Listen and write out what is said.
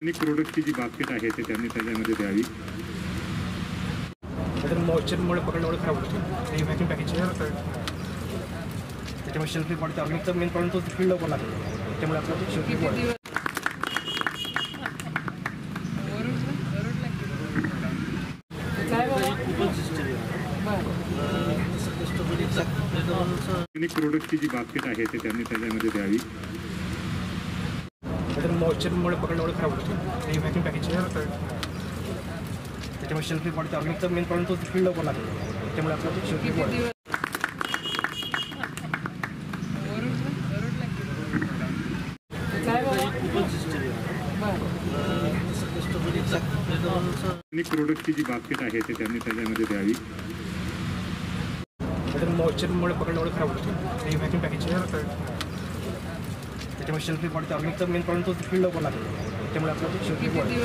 आणि प्रोडक्टची जी बास्केट आहे ते त्यांनी त्याच्यामध्ये द्यावी. मॉइश्चरमुळे पकडल्यामुळे खराब होते आणि व्हॅक्यूम पॅकेज त्याच्यामुळे शेल्फ लाईफ वाढते. ऑर्गॅनिकचा मेन प्रॉब्लेम तो फील्ड लवकर लागतो, त्यामुळे आपल्याला शेल्फ लाईफ वाढते. आणि प्रोडक्टची जी बास्केट आहे ते त्यांनी त्याच्यामध्ये द्यावी. मॉइश्चरमुळे पकडल्यामुळे खराब होते आणि व्हॅक्यूम पॅकेज त्याच्यामुळे शेल्फ लाईफ वाढते. ऑर्गॅनिकचा मेन प्रॉब्लेम तो फील्ड लवकर लागतो, त्यामुळे आपल्याला शेल्फ लाईफ वाढते. आणि प्रोडक्टची जी बास्केट आहे ते त्यांनी त्याच्यामध्ये द्यावी. मॉइश्चरमुळे पकडल्यामुळे खराब होते आणि व्हॅक्यूम पॅकेज त्याच्यामुळे शेल्फ लाईफ वाढते. ऑर्गॅनिकचा मेन प्रॉब्लेम तो फील्ड लवकर लागतो, त्यामुळे आपल्याला शेल्फ लाईफ वाढते.